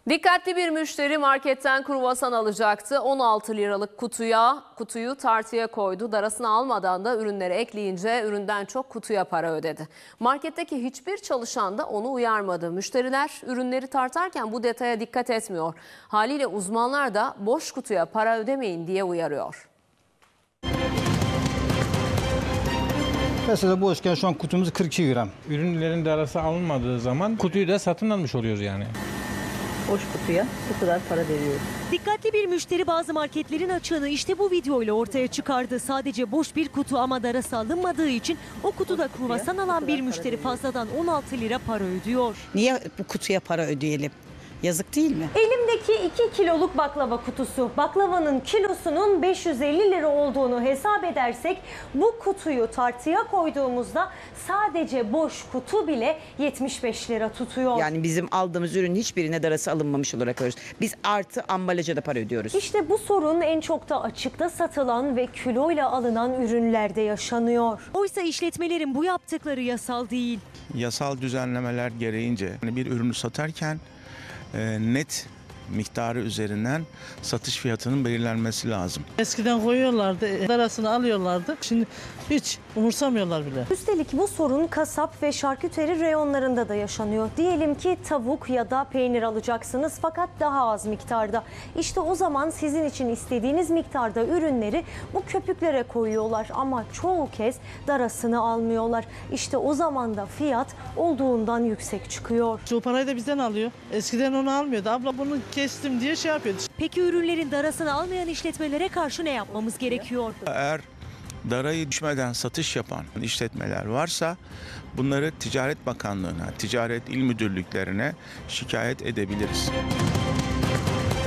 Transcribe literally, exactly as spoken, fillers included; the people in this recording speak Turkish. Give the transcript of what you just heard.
Dikkatli bir müşteri marketten kruvasan alacaktı. on altı liralık kutuya kutuyu tartıya koydu. Darasını almadan da ürünleri ekleyince üründen çok kutuya para ödedi. Marketteki hiçbir çalışan da onu uyarmadı. Müşteriler ürünleri tartarken bu detaya dikkat etmiyor. Haliyle uzmanlar da boş kutuya para ödemeyin diye uyarıyor. Mesela boşken şu an kutumuz kırk iki gram. Ürünlerin darası alınmadığı zaman kutuyu da satın almış oluyoruz yani. Boş kutuya bu kadar para veriyoruz. Dikkatli bir müşteri bazı marketlerin açığını işte bu videoyla ortaya çıkardı. Sadece boş bir kutu ama darası alınmadığı için o kutuda kruvasan alan bir müşteri fazladan on altı lira para ödüyor. Niye bu kutuya para ödeyelim? Yazık değil mi? Elimdeki iki kiloluk baklava kutusu. Baklavanın kilosunun beş yüz elli lira olduğunu hesap edersek bu kutuyu tartıya koyduğumuzda sadece boş kutu bile yetmiş beş lira tutuyor. Yani bizim aldığımız ürünün hiçbirine darası alınmamış olarak alıyoruz. Biz artı ambalaja da para ödüyoruz. İşte bu sorun en çok da açıkta satılan ve kiloyla alınan ürünlerde yaşanıyor. Oysa işletmelerin bu yaptıkları yasal değil. Yasal düzenlemeler gereğince bir ürünü satarken net miktarı üzerinden satış fiyatının belirlenmesi lazım. Eskiden koyuyorlardı, darasını alıyorlardı. Şimdi hiç umursamıyorlar bile. Üstelik bu sorun kasap ve şarküteri reyonlarında da yaşanıyor. Diyelim ki tavuk ya da peynir alacaksınız fakat daha az miktarda. İşte o zaman sizin için istediğiniz miktarda ürünleri bu köpüklere koyuyorlar ama çoğu kez darasını almıyorlar. İşte o zaman da fiyat olduğundan yüksek çıkıyor. Şu parayı da bizden alıyor. Eskiden onu almıyordu. Abla bunu kestim diye şey yapıyordu. Peki ürünlerin darasını almayan işletmelere karşı ne yapmamız gerekiyor? Eğer darayı düşmeden satış yapan işletmeler varsa bunları Ticaret Bakanlığı'na, Ticaret İl Müdürlüklerine şikayet edebiliriz.